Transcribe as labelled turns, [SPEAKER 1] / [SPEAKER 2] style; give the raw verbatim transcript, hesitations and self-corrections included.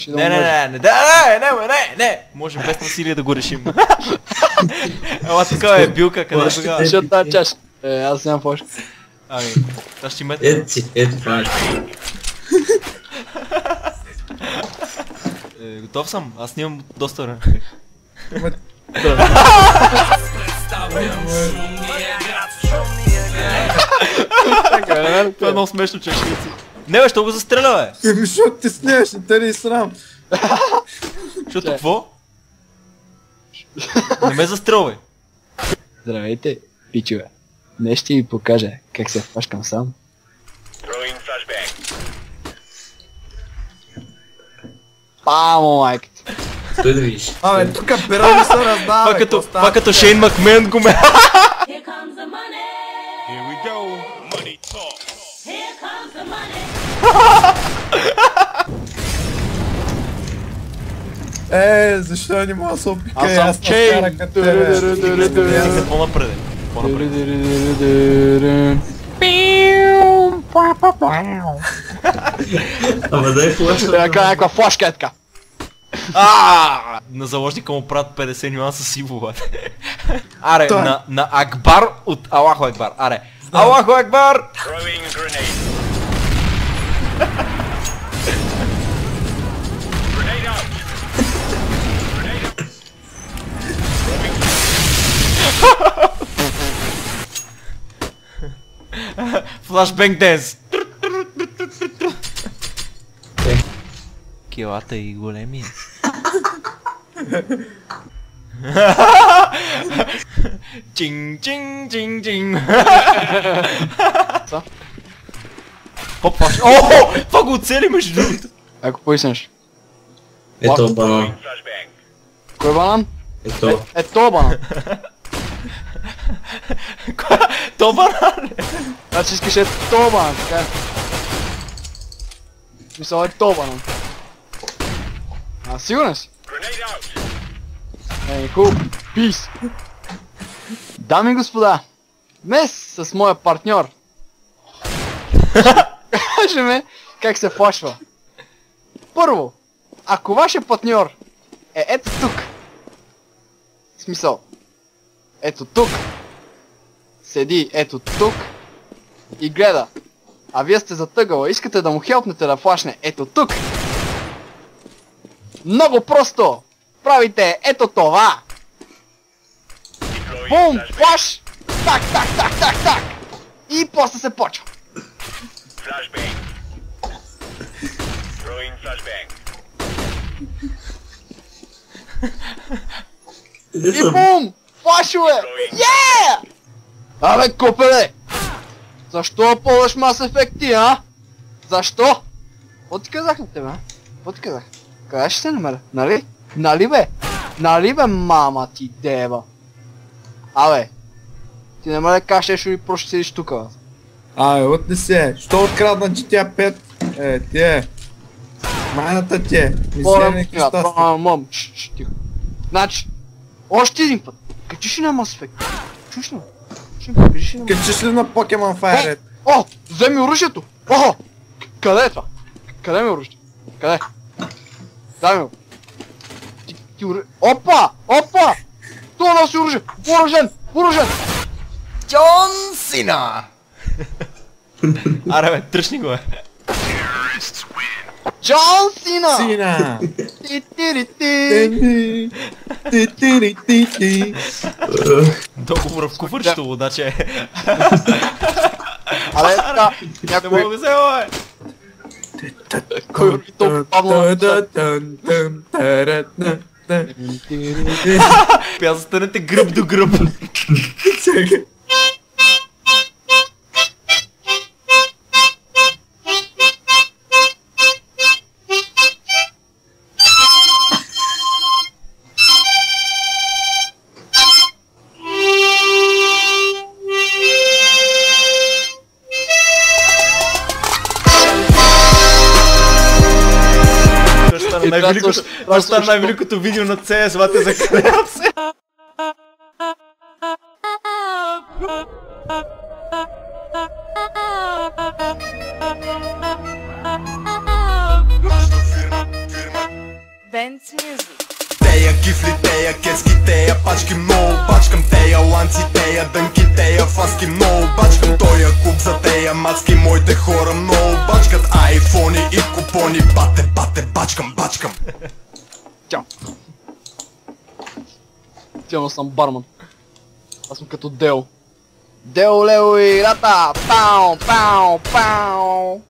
[SPEAKER 1] Не, не, не, не, не, не, не, не, може без насилие да го решим. Ела такава е билка, къде тогава?
[SPEAKER 2] Защото тази чаша. Е, аз нямам фошка.
[SPEAKER 1] Ами, аз ще метна.
[SPEAKER 3] Ето си, ето това е.
[SPEAKER 1] Готов съм, аз снимам доста време. Това е много смешно, че ще си. Не бе, що го застреля, бе?
[SPEAKER 4] Еми, защото ти снимаш, не те ли и срам?
[SPEAKER 1] Защото какво? Не ме застрел, бе.
[SPEAKER 2] Здравейте, пичове. Днес ще ви покажа как се фашкам сам. Памо, майката.
[SPEAKER 3] Стой да видиш.
[SPEAKER 4] Абе, тука пера не се раздава,
[SPEAKER 1] Това
[SPEAKER 4] бе,
[SPEAKER 1] като,
[SPEAKER 4] какво става?
[SPEAKER 1] това като Шейн Макмен го ме.
[SPEAKER 5] Here comes the money.
[SPEAKER 6] Here we go. Money talk.
[SPEAKER 5] Here comes the money.
[SPEAKER 4] Е, защо не мога да се опика
[SPEAKER 2] Аз
[SPEAKER 4] и
[SPEAKER 2] съм
[SPEAKER 4] аз
[SPEAKER 2] Чейн.
[SPEAKER 4] наскара като тебе?
[SPEAKER 1] Стига по-напред. По-напред.
[SPEAKER 3] Ама дай флаша.
[SPEAKER 2] Така някаква флашка е така.
[SPEAKER 1] Ааа! На заложника му правят петдесет нюанса сиво, бе. Аре,
[SPEAKER 4] Той.
[SPEAKER 1] на, на Акбар от Аллаху Акбар. Аре. Аллаху Акбар!
[SPEAKER 6] Throwing grenade. Grenade out. Grenade out.
[SPEAKER 1] Флашбенг денс. Килата и големи. Чин, чин, чин, чин.
[SPEAKER 2] Са?
[SPEAKER 1] Хоп, фаш. О, това го оцели между другото.
[SPEAKER 2] Ако пояснеш.
[SPEAKER 3] Ето банан.
[SPEAKER 6] Flashbang.
[SPEAKER 2] Кой банан?
[SPEAKER 3] Ето.
[SPEAKER 2] Е, то банан.
[SPEAKER 1] То банан.
[SPEAKER 2] Значи искаш е то банан, така е. Мисъл е то банан. А, сигурен си?
[SPEAKER 6] Grenade out.
[SPEAKER 2] Ей, хуб, пис! Дами и господа, днес с моя партньор кажем как се флашва. Първо, ако вашия партньор е ето тук, в смисъл, ето тук, седи ето тук и гледа, а вие сте затъгала, искате да му хелпнете да флашне ето тук, много просто! Правите ето това!
[SPEAKER 6] Deploying
[SPEAKER 2] Бум!
[SPEAKER 6] flashbang.
[SPEAKER 2] Флаш! Так, так, так, так, так! И после се почва.
[SPEAKER 6] Flashbang. Throwing flashbang.
[SPEAKER 2] И бум! Флашове! Yeah! Абе, купеле! Защо полъш Mass Effect ти, а? Защо? Какво ти казах на тебе, а? Какво ти казах? Къде ще се намеря? Нали? Нали бе? Нали бе, мама ти дева? Абе, ти не ме да кажеш, ще ви просто седиш тука, бе.
[SPEAKER 4] Абе, отне се, що открадна джи ти ей пет? Е, ти е. Майната ти е. Мизерни кръста.
[SPEAKER 2] Мам, тихо. Значи, още един път. Качиш ли на Mass Effect? Чуш ли? Качиш ли на Mass Effect?
[SPEAKER 4] Качиш ли на Pokemon Fire Red?
[SPEAKER 2] О, вземи оръжието! О! Къде е това? Къде ми е оръжието? Къде? Дай ми го. Ти, ти оръ... Опа! Опа! Това носи оръжие! Въоръжен! Въоръжен!
[SPEAKER 1] Джон Сина! Аре бе, тръщни го, бе.
[SPEAKER 2] Джон Сина!
[SPEAKER 4] Сина!
[SPEAKER 2] Ти ти ти ти.
[SPEAKER 4] Ти ти ти ти ти.
[SPEAKER 1] Договора в куфърчето, удаче.
[SPEAKER 2] Абе, така,
[SPEAKER 1] Не мога
[SPEAKER 2] някой...
[SPEAKER 1] да взема, бе.
[SPEAKER 2] Кой оръжи толкова бавно на писат?
[SPEAKER 1] Пя застанете гръб до гръб.
[SPEAKER 4] Чакай.
[SPEAKER 1] Най-великото, това стана най-великото видео на Си Ес, вате закъдявам се.
[SPEAKER 6] Фирма, фирма.
[SPEAKER 7] Dance music.
[SPEAKER 8] Тея кифли, тея кески, тея пачки много бачкам, тея ланци, тея дънки, тея фаски много бачкам, тоя куп за тея мацки, моите хора много бачкат, айфони и купони, бате, бате, бачкам, бачкам.
[SPEAKER 2] Тя. Тя съм барман. Аз съм като Део. Део, Лео и Рата! Пау, пау, пау!